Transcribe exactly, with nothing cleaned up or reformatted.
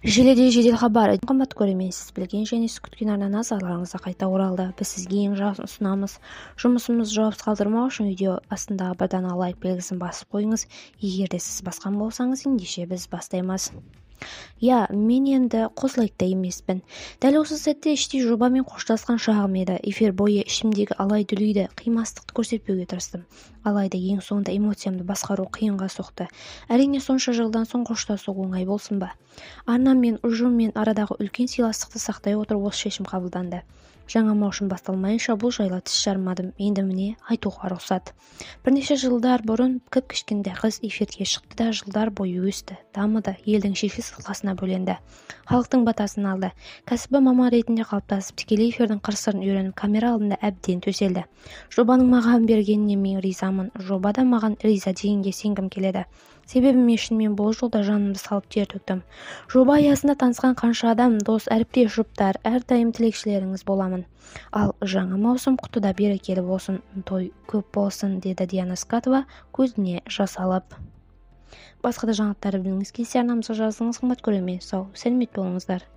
Желіде жедел хабар. Қымбат көрермен, сіз білген және сіз күткен арна назарларыңызға қайта оралды. Біз сізге ең жақсы ұсынамыз. Жұмысымыз жауапсыз қалдырмау үшін видео астындағы бірдана лайк белгісін басып қойыңыз. Егер де сіз басқан болсаңыз, ендеше біз бастаймыз. Я, мен енді қос лайкта емеспін. Дәл осы сәтте іштей жобамен қоштасқан шағым еді. Эфир бойы ішімдегі алай-дүлейді, қимастықты көрсетпеуге тырыстым. Алайда ең соңында эмоциямды басқару қиынға соқты. Әрине сонша жылдан соң қоштасу оңай болсын ба? Арнам мен ұжыммен арадағы үлкен сыйластықты сақтай отырып осы шешім қабылданды. Жаңа маусым басталмайынша бұл жайлы тіс жармадым. Енді міне айтуға рұқсат. Бірнеше жылдар бұрын кіп-кішкентай қыз эфирге шықты да жылдар бойы өсті, дамыды, елдің шексіз ықыласына бөленді. Халықтың батасын алды. Кәсібі маман ретінде қалыптасып, тікелей эфирдің қыр-сырын үйреніп, камера алдында әбден төселді. Жобаның маған бергеніне мен ризамын. Жобада маған риза дегенге сенгім келеді. Себебі мен үшін мен бұл жолда жанымды салып тер төктім. Жоба аясында танысқан қанша адам, дос, әріптес жұптар, әрдайым тілекшілеріңіз боламын. Ал жаңа маусым құтыда берекелі болсын, той көп болсын, деді Диана Скатова көзіне жас алып. Басқа да жаңалықтар білгіңіз келсе арнамызға жазылыңыз, қымбат көрермен. Сау, сәлемет болыңыздар.